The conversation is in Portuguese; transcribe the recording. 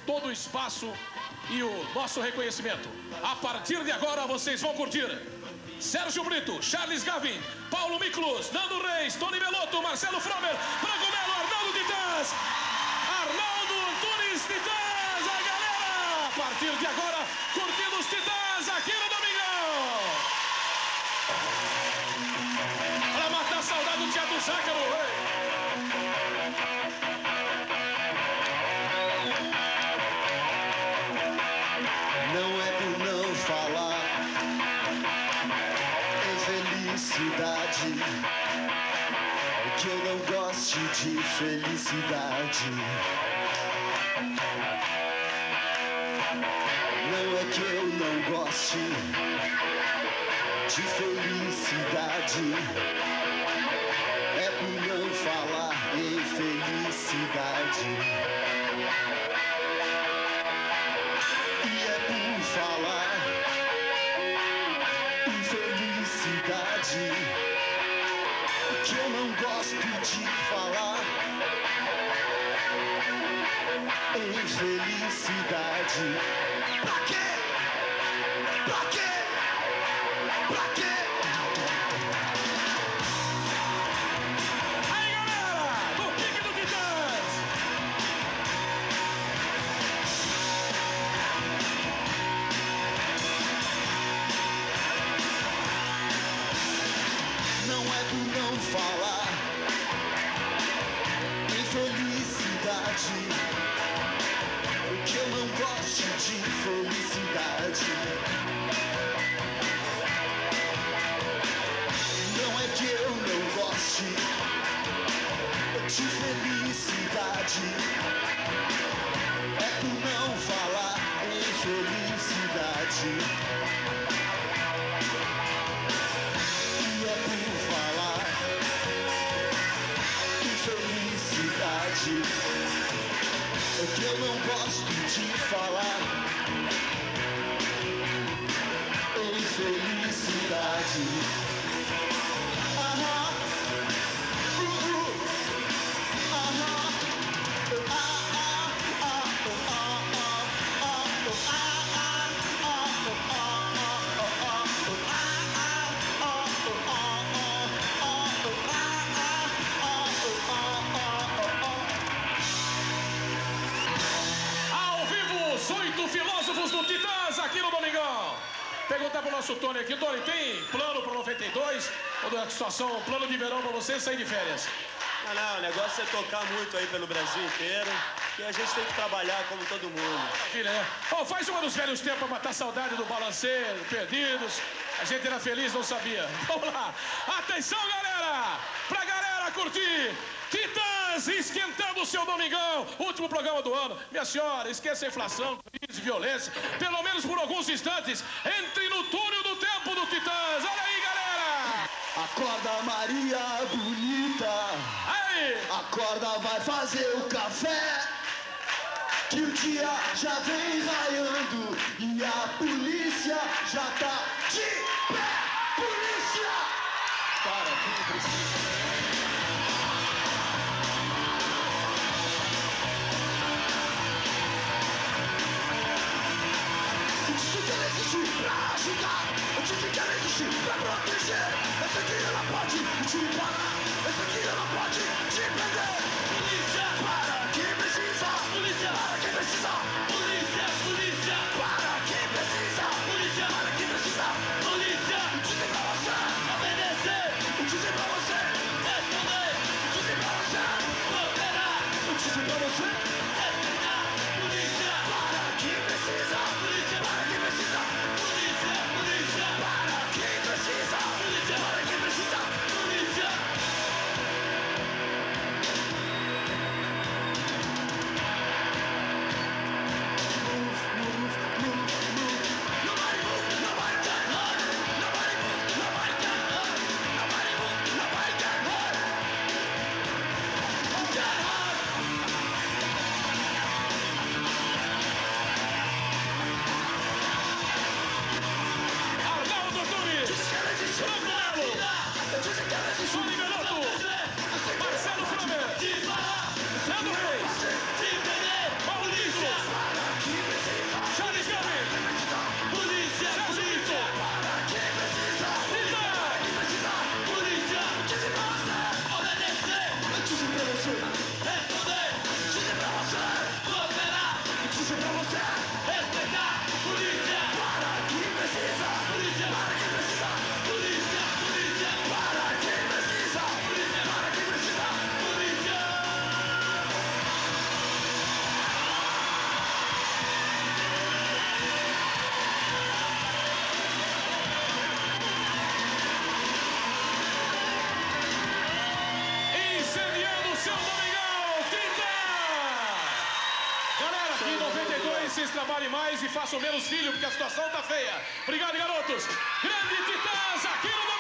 todo o espaço e o nosso reconhecimento. A partir de agora vocês vão curtir Sérgio Brito, Charles Gavin, Paulo Miklos, Nando Reis, Tony Belotto, Marcelo Fromer, Branco Melo, Arnaldo Titãs, Arnaldo Antunes Titãs, a galera! A partir de agora, curtindo os Titãs aqui no Domingão! Para matar a saudade do Teatro Zácaro! Não é por não falar em felicidade que eu não goste de felicidade. Não é que eu não goste de felicidade, é por não falar em felicidade. E é por falar em felicidade que eu não gosto de falar em felicidade. Pra quê? Pra quê? Pra quê? Aí, galera, do Pique do Titãs! Não é por não falar em felicidade que eu não gosto de felicidade. Não é que eu não goste de felicidade, é por não falar em felicidade. E é por falar em felicidade que eu não gosto de falar em felicidade. Aham. Aham. Ao vivo, os 8 filósofos do Titãs aqui no Domingão. Perguntar pro nosso Tony aqui. Tony, tem plano para 92? Ou da situação, plano de verão para você sair de férias? Não, o negócio é tocar muito aí pelo Brasil inteiro. E a gente tem que trabalhar como todo mundo. Maravilha, né? Oh, faz uma dos velhos tempos para matar saudade do balanceiro, perdidos. A gente era feliz, não sabia. Vamos lá. Atenção, galera! Pra galera curtir. Titãs esquentando o seu Domingão. Último programa do ano. Minha senhora, esqueça a inflação, crise, violência. Pelo menos por alguns instantes. Entre no túnel do tempo do Titãs. Olha aí, galera! Acorda, Maria bonita. Aí! Acorda, vai fazer o café, que o dia já vem raiando e a polícia já tá de pé. Polícia! Para quem precisa. Eu disse que ela existe pra ajudar, eu disse que ela existe pra proteger. Essa aqui ela pode te parar, essa aqui ela pode te prender. Polícia! Para quem precisa! Polícia! Para quem precisa! Polícia! Polícia! Para quem precisa! Polícia! Para quem precisa! Polícia! Eu disse pra você obedecer! Eu disse pra você responder! Eu disse pra você cooperar! Eu disse pra você respeitar! Polícia! Para quem precisa! Polícia! Para quem precisa! Polícia! Polícia! Para quem precisa! Polícia! Para quem precisa! Polícia! vocês trabalhem mais e façam menos filho, porque a situação tá feia. Obrigado, garotos. Grande Titãs aqui no